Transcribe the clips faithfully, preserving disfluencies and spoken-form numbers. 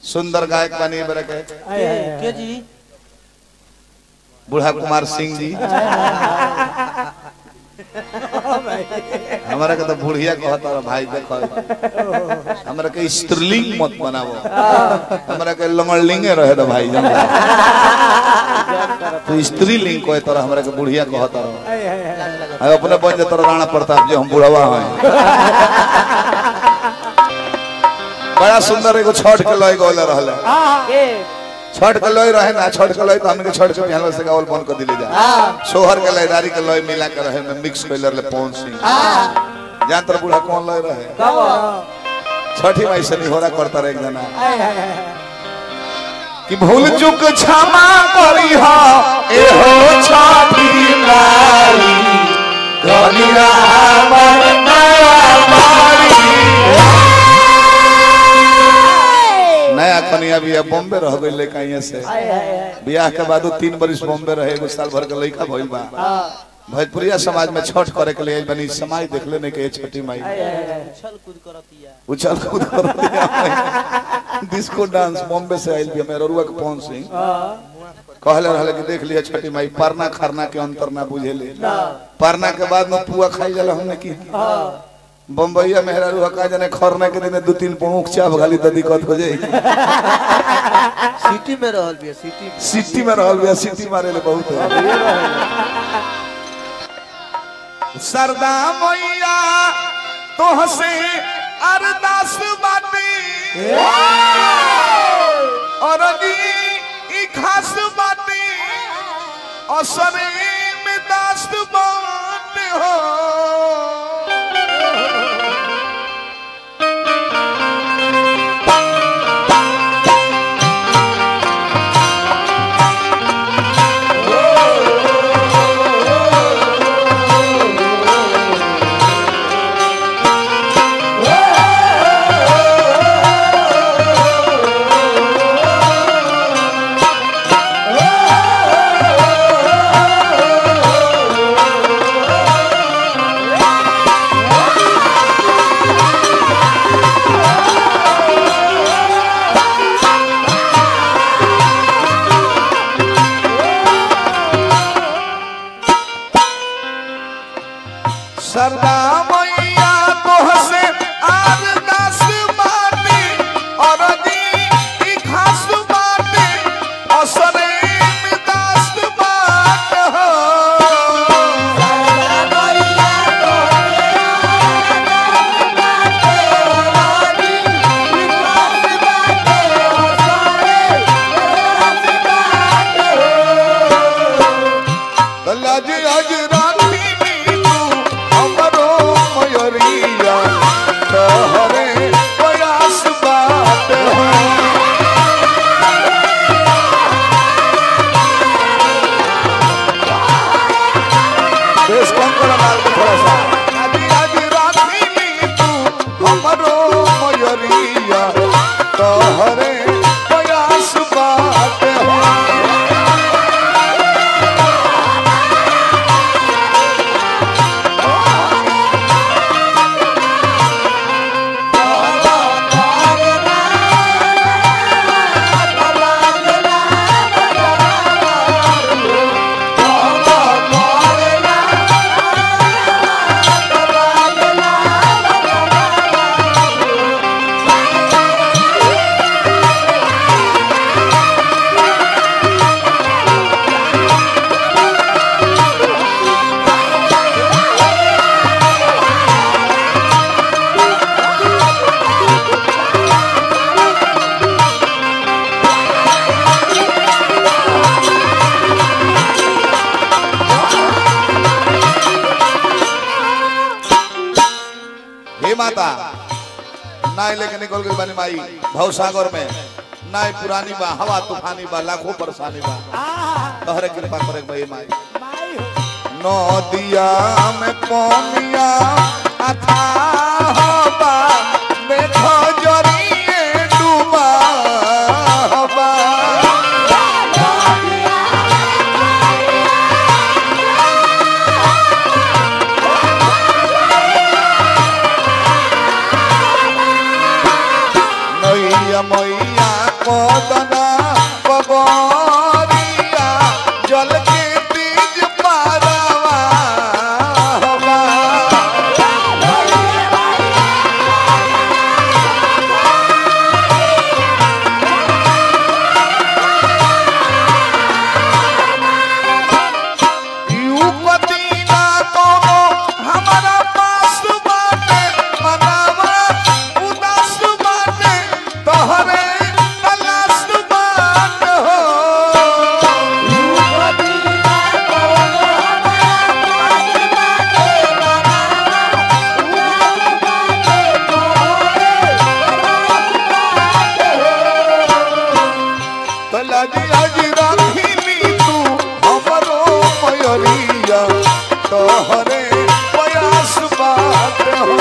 सुंदर गायक बनी बरे के के जी बूढ़ा कुमार सिंह जी हमारा के तो बुढ़िया कहता रहा भाई देखो हमारा के स्त्रीलिंग मत बनावो हमारा के लंगड़लिंगे रहे तो भाई जन तो स्त्रीलिंग कोई तरह हमारा के बुढ़िया कहता रहा अपने बन जाता राणा प्रताप जो हम बुढ़वा हैं बड़ा सुंदर एगो छठ के लय गौले रहले छठ के लय रहे ना छठ के लय तो हमके छठ के पहले से गावल बंद कर दिले जा सोहर के लयदारी के लय मिला के रहे में मिक्स कइलर ले पवन सिंह जान तर बूढ़ा कौन लय रहे छठी माई से नहीं होरा करता रहे एक जना कि भूल चूक क्षमा करी हा ए हो छठी माई गलिया हमर मारी नया कन्या भी बॉम्बे रह गई लड़का यहाँ से ब्याह के बाद तीन बरिस बॉम्बे रहे एगो साल भर के लड़का भइल बा भोजपुरिया समाज में छठ करे के लिए बनी समाज देख लेने के छठी माई उछल कूद करतिया उछल कूद करतिया डिस्को डांस बॉम्बे से आइल भी मेरा रुआ के पवन सिंह कहले रहले कि देख लिया छठी माई परना खरना के अंतर ना बुझेले परना के बाद में पुआ खाई जाला हमने की बम्बईया मेहरा रुआ का जाने खरना के दिन दो तीन पौंख चाप गाली तो दिक्कत हो जाई सिटी में रहल बिया सिटी सिटी में रहल बिया सिटी मारे ले बहुत सरदा मैया तोहसे अरदास बाती और ई खास बाती असरे में दास बात हो सरदा मैया तोहसे अरदास बाती और ई खास बाती असरे में दास बात हो सरदा मैया माता नाय लेके निकल गई बनी माई भव सागर में नाय पुरानी बा हवा तूफानी बा लाखों परेशानी बा तोहरे कृपा करे भाई माई नदिया में पौनिया अथा बा देखो जरिए डूबा बा मैया मैया कोदना बबरिया जल के बीज पारवा हवा यू पतीना तो हमारा पास बाटे मनावा उदास बाटे तोहरे तलाश बाट हो तलाजी आज राखिली तू हमरो मयरिया तोहरे प्रयास बात हो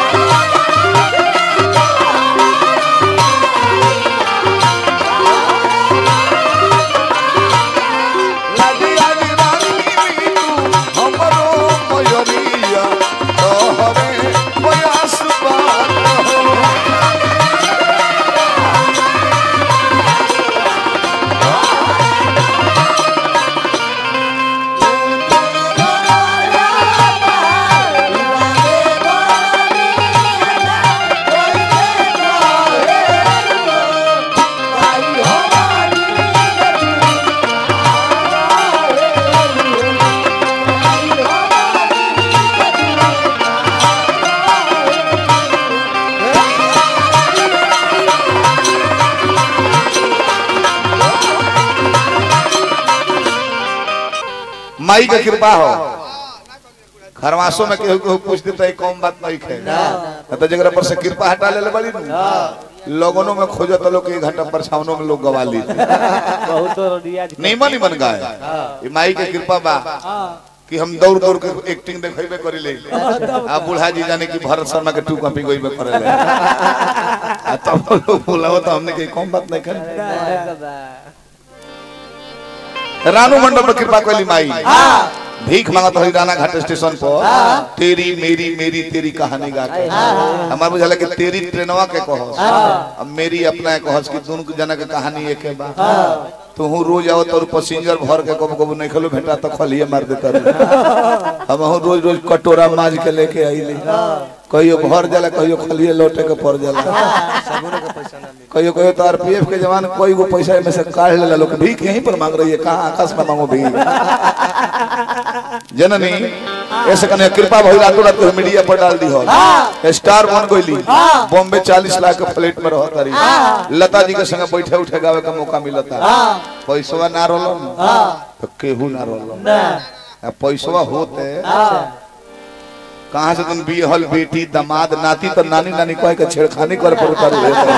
लाजी आज राखिली तू हमरो मयरिया तोहरे प्रयास बात हो माई का कृपा हो खरवासों में केहू केहू पूछ देता है कौन बात नहीं खे तो जगह पर से कृपा हटा ले बड़ी लोगों में खोजत लोग एक घंटा परछावनों में लोग गवा ली नीमन नीमन गाय माई के कृपा बा कि हम दौड़ दौड़ के एक्टिंग देखेबे करी ले आ बूढ़ा जी जाने की भरत शर्मा के टू कॉपी गोइबे करे ले आ तब लोग बोलाओ तो हमने के कौन बात नहीं करे रानू मंडल पर कृपा कोली माई भीख मांगत हई राना घाट स्टेशन पर तेरी मेरी मेरी तेरी कहानी गा के हमार बुझाला कि तेरी ट्रेनवा के कहस अब मेरी अपना कहस कि दोनों जना के कहानी एक है बा तो हूं रोज आओ तो पैसेंजर भर के कब कब नहीं खलो भेटा तो खलिए मार देता हम हूं रोज रोज कटोरा माज के लेके आइले कहियो भर जाला कहियो खलिए लौटे के पड़ जाला कहियो कहियो तो आरपीएफ के जवान कोई को पैसा में से काढ़ लेला लोग भीख यहीं पर मांग रही है कहां आकाश में मांगो भीख जननी ऐसे कने कृपा भई रातों रात मीडिया पर डाल दी हो स्टार बन गईली बॉम्बे चालीस लाख के फ्लैट में रहत रही लता जी के संग बैठे उठे गावे का मौका मिलता पैसवा ना रोलो तो केहू ना रोलो पैसवा होते कहां से तुम बिहल बेटी दामाद नाती तो नानी नानी कह के छेड़खानी कर पड़ता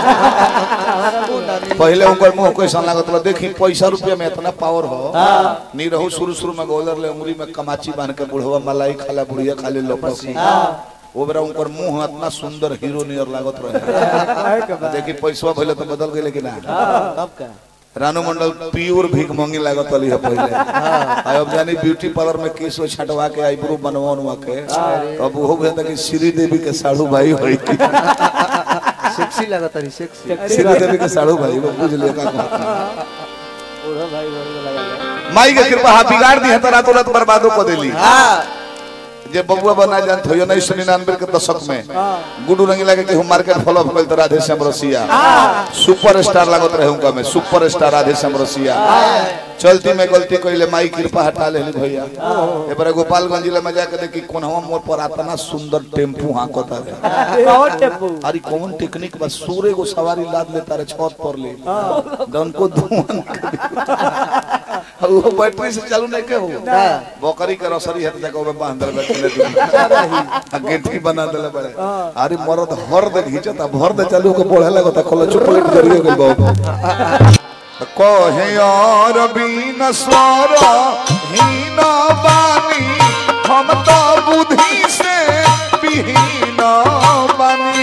पहले उनकर मुंह कैसा लागत देखी पैसा रुपया में इतना पावर हो नहीं रहू शुरू शुरू में गोलर ले उंगली में कमाची बांध के बुढ़वा मलाई खाला बुढ़िया खाली लोपसी वो बेरा उनकर मुंह इतना सुंदर हीरो नियर लागत रहे देखी पैसा भइले तो बदल गए लेकिन तब का रानू मंडल प्योर भीख मांगी लागत वाली है पहले अब जानी ब्यूटी पार्लर में केस छटवा के आईब्रो बनवा के अब वो भी कि श्री देवी के साड़ू भाई होई सेक्सी लागत रही सेक्सी श्री देवी के साड़ू भाई वो बुझ ले का ओढ़ो भाई भाई लगा माई के कृपा हा बिगाड़ दी है तो रातों रात बर्बादो को देली जे बबुआ बना जान थयो नहीं सौ निन्यानवे के दशक में गुडू रंगीला के हम मार्केट फॉलो भइल त राधे श्याम रसिया सुपर स्टार लागत रहे उनका में सुपर स्टार राधे श्याम रसिया चलती में गलती कइले माई कृपा हटा लेली भैया ए बार गोपालगंज जिला में जाके देखी कोनवा मोड़ पर इतना सुंदर टेम्पू हांकता रे कौन टेम्पू अरे कौन टेक्निक बस सूरे को सवारी लाद लेता रे छत पर ले दन को धुआं वो बैटरी से चालू नहीं के हो बकरी के रसरी है तक ओबे बांध दे चले दे गेठी बना देले बड़े अरे मरद हर दे घिचता भर दे चालू को बोले लगता खोल चॉकलेट जरियो गइल बाबू कहे और बीन स्वर हीन बानी हम तो बुद्धि से विहीन बानी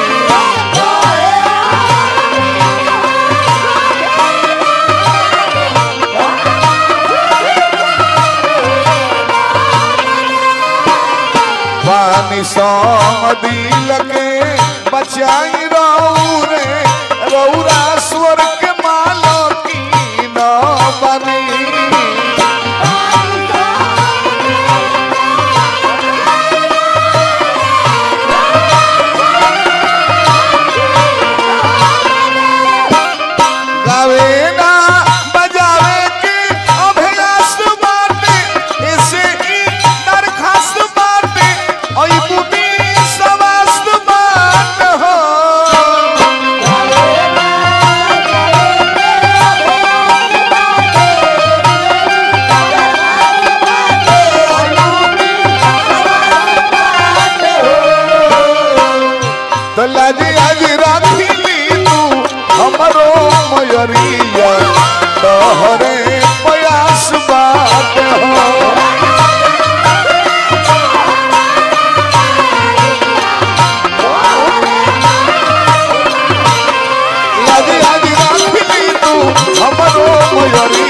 पानी सौ दिल के बचाई रौरे रौरा मयरिया तोहरे प्रयास बात हो लाजी लाजी राखली तू हमरो मयरिया